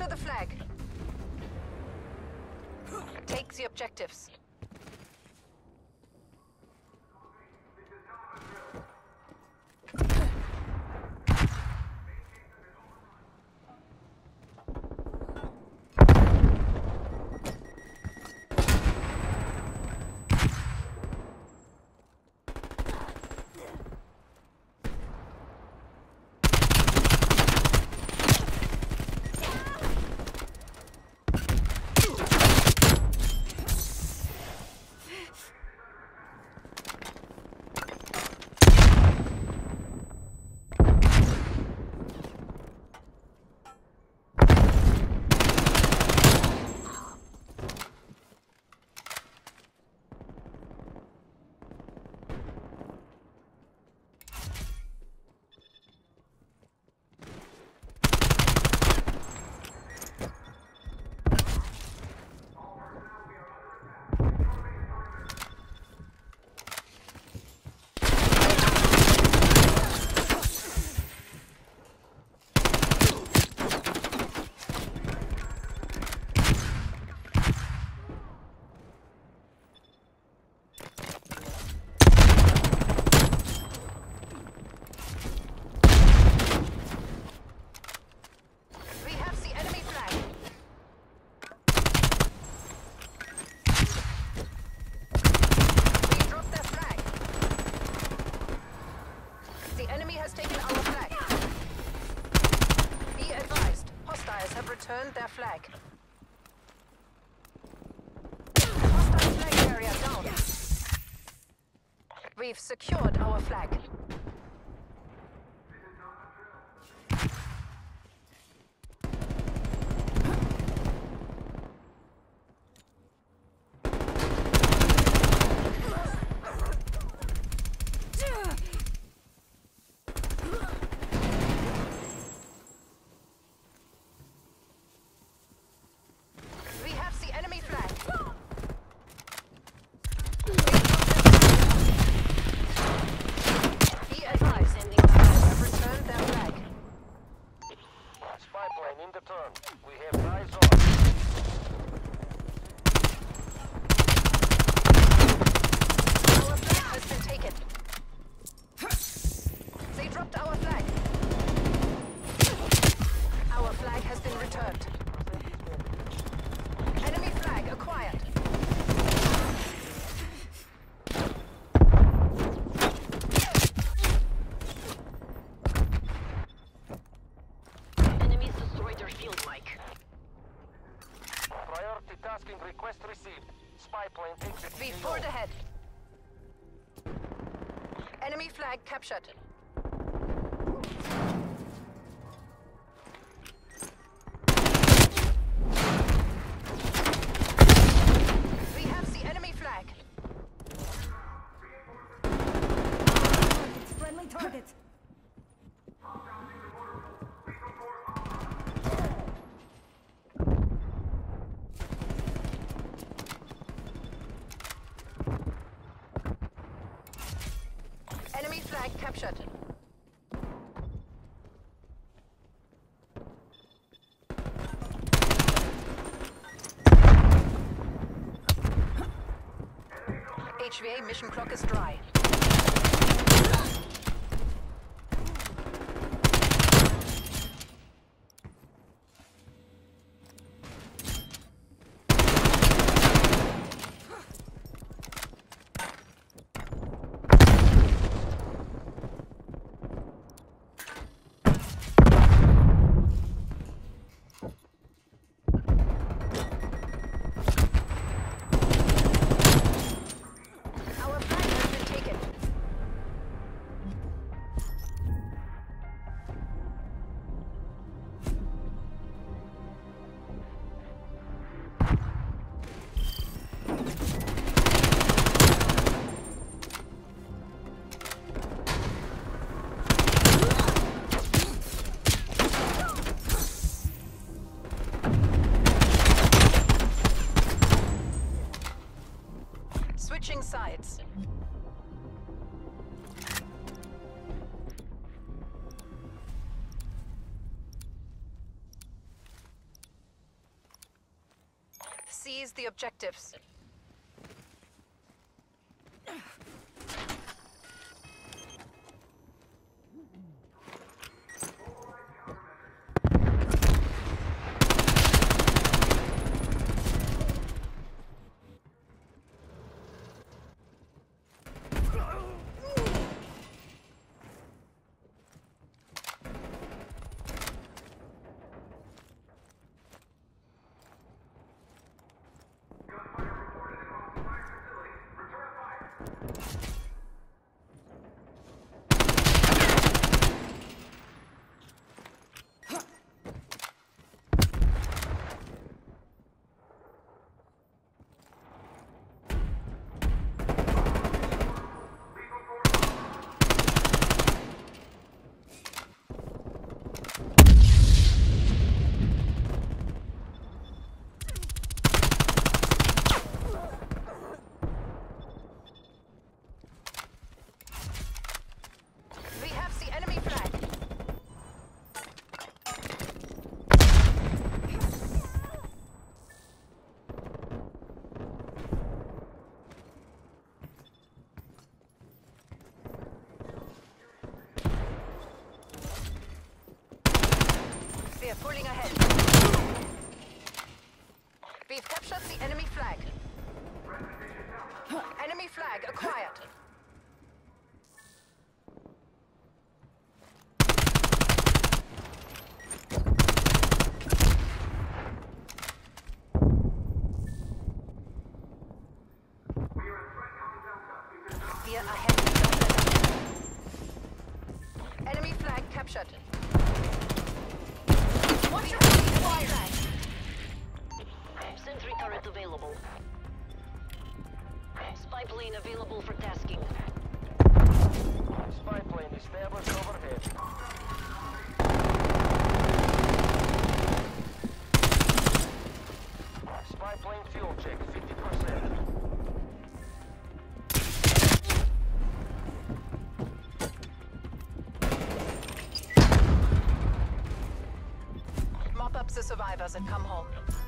Capture the flag. Take the objectives. Returned their flag. Hostile flag carrier down. We've secured our flag. Request received. Spy plane takes it. V4 ahead. Enemy flag captured. We have the enemy flag. Friendly target. Enemy flag captured. HVA mission clock is dry. Our flag has been taken. Seize the objectives. We're pulling ahead. We've captured the enemy flag. Enemy flag acquired. We're ahead. Enemy flag captured. Watch your fire! Sentry turret available. Spy plane available for tasking. Spy plane established overhead. Spy plane fuel check, 50%. Mop up the survivors and come home.